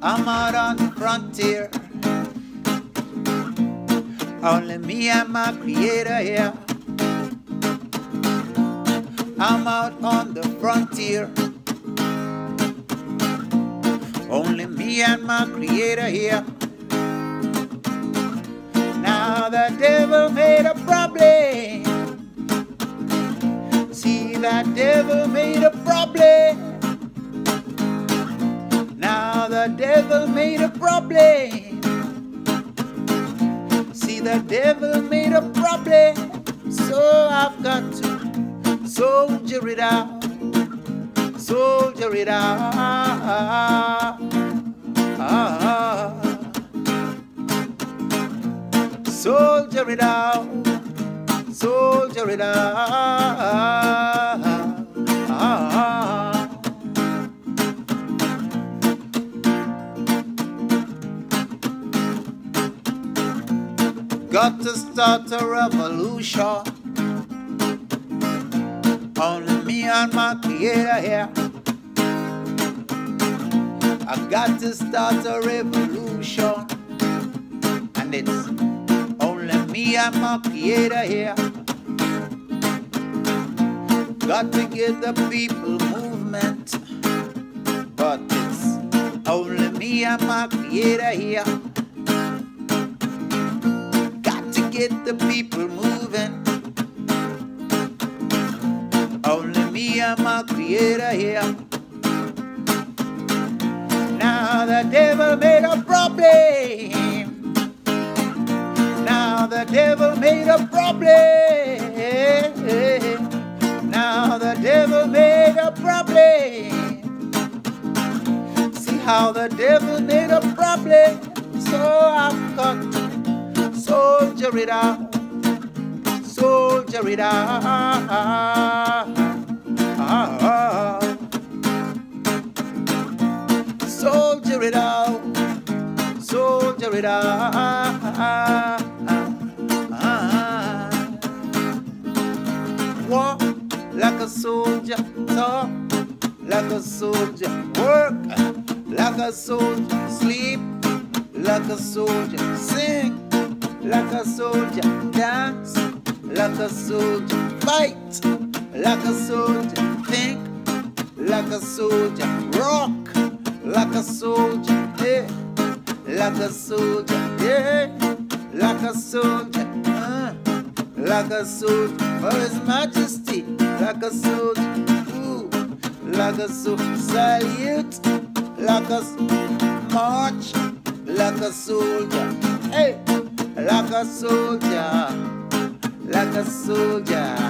I'm out on the frontier. Only me and my creator here. I'm out on the frontier. Only me and my creator here. Now the devil made a problem. See, the devil made a problem. Now the devil made a problem. See, the devil made a problem. So I've got to soldier it out. Soldier it out. Soldier it out. Soldier it out. Got to start a revolution. Only me and my creator here. I got to start a revolution. And it's only me and my creator here. Got to get the people movement. But it's only me and my creator here. Got to get the people moving. Only me and my creator here. Now the devil made a problem. Now the devil made a problem. Now the devil made a problem. See how the devil made a problem. So I've got to soldier it out. Soldier it out. Soldier it out. Soldier it out. Walk like a soldier. Talk like a soldier. Work like a soldier. Sleep like a soldier. Sing like a soldier. Dance like a soldier. Fight like a soldier. Think like a soldier. Rock like a soldier. Yeah. Like a soldier. Yeah. Like a soldier. Like a soldier. For His Majesty. Like a soldier. Ooh. Like a soldier. Salute. Like a march. Like a soldier. Hey. Like a soldier. Like a soldier.